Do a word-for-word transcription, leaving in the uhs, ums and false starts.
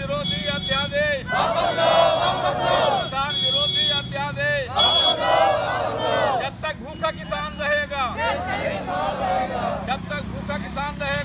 विरोधी अध्यादेश, किसान विरोधी अध्यादेश, जब तक भूखा किसान रहेगा, जब तक भूखा किसान रहेगा